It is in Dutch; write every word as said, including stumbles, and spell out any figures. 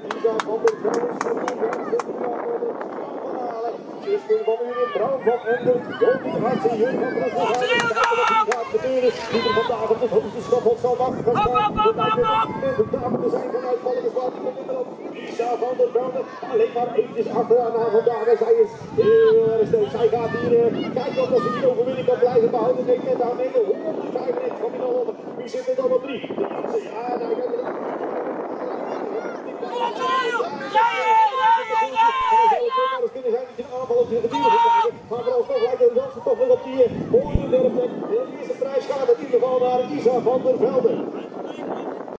Isa van der Velde, Justin van Uren, Brouw van Ender, Joop Hartse, Jurgen van Brussel. Wat gaat gebeuren? Die er vandaag op de hoogste schot zal wachten. De dames zijn vanuit Valkenswaard. Isa van der Velde, alleen maar eentjes achteraan haar vandaag. En zij is heel erg sterk. Zij gaat hier kijken of ze die overwinning kan blijven behouden. Neemt met haar mee de honderdvijfennegentig van Milan Lotte. Wie zit er dan op drie? Ja, nou kijk er dan. Het kunnen zijn dat je een aanval op je gebieden moet krijgen. Maar vooralsnog lijkt het wel toch wel op die honderddertig. De eerste prijs gaat in ieder geval naar Isa van der Velde.